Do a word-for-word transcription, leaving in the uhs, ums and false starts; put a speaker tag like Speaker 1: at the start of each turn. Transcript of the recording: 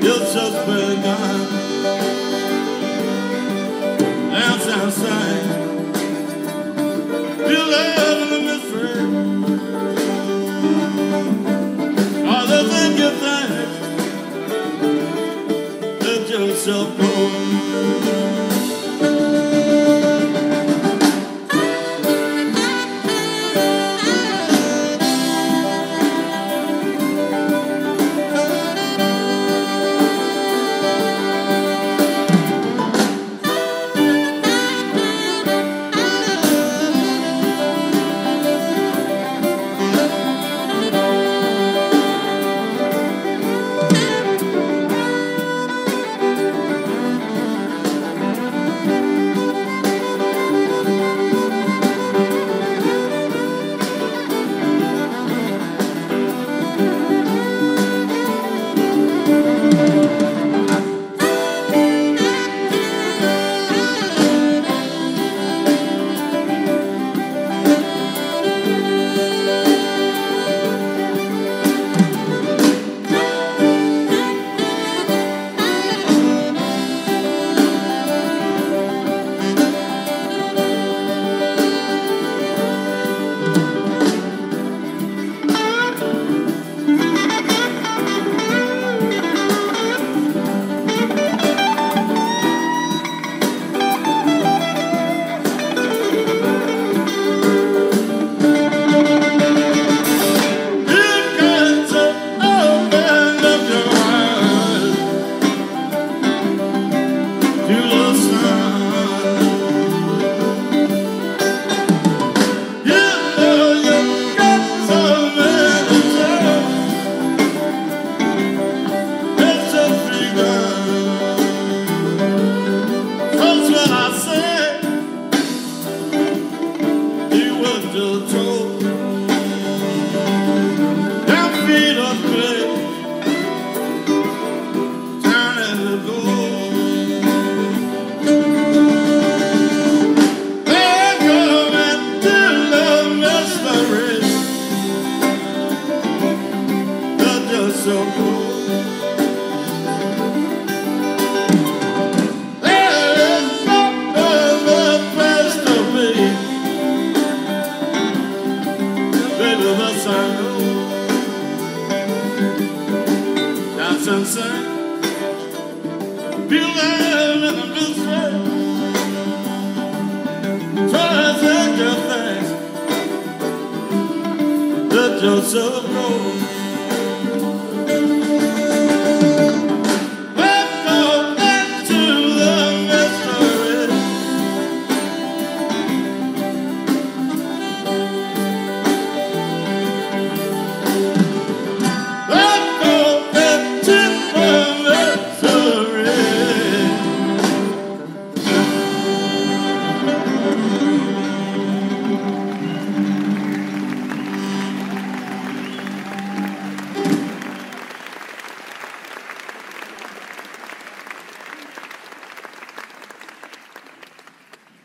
Speaker 1: It's just begun. Dance and sing. You live in the mystery. All the things you think, let yourself go. So cool. There's no other place to be. Baby, that's I know. Dance and sing. Feel that in the mystery. Try to think of things. Let yourself go.